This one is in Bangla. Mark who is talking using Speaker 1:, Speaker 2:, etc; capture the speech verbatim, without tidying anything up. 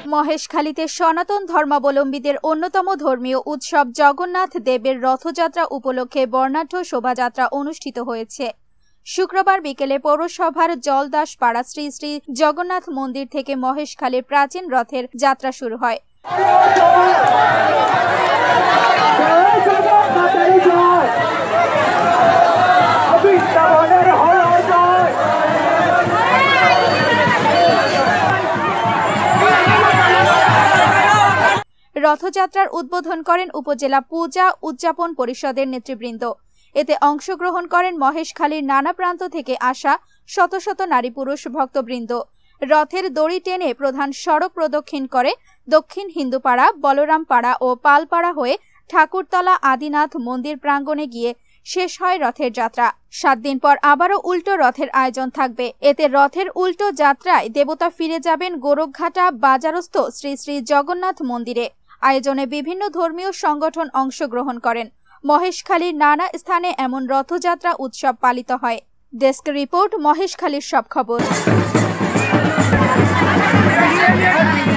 Speaker 1: মহেশখালীতে সনাতন ধর্মাবলম্বীদের অন্যতম ধর্মীয় উৎসব জগন্নাথ দেবের রথযাত্রা উপলক্ষে বর্ণাঢ্য শোভাযাত্রা অনুষ্ঠিত হয়েছে। শুক্রবার বিকেলে পৌরসভার জলদাসপাড়া শ্রী শ্রী জগন্নাথ মন্দির থেকে মহেশখালীর প্রাচীন রথের যাত্রা শুরু হয়। রথযাত্রার উদ্বোধন করেন উপজেলা পূজা উদযাপন পরিষদের নেতৃবৃন্দ। এতে অংশগ্রহণ করেন মহেশখালীর নানা প্রান্ত থেকে আসা শত শত নারী পুরুষ ভক্তবৃন্দ। রথের দড়ি টেনে প্রধান সড়ক প্রদক্ষিণ করে দক্ষিণ হিন্দুপাড়া, বলরামপাড়া ও পালপাড়া হয়ে ঠাকুরতলা আদিনাথ মন্দির প্রাঙ্গণে গিয়ে শেষ হয় রথের যাত্রা। সাত দিন পর আবারও উল্টো রথের আয়োজন থাকবে। এতে রথের উল্টো যাত্রায় দেবতা ফিরে যাবেন গোরখঘাটা বাজারস্থ শ্রী শ্রী জগন্নাথ মন্দিরে। আয়োজনে বিভিন্ন ধর্মীয় সংগঠন অংশগ্রহণ করেন। মহেশখালীর নানা স্থানে এমন রথযাত্রা উৎসব পালিত হয়। ডেস্ক রিপোর্ট, মহেশখালীর সব খবর।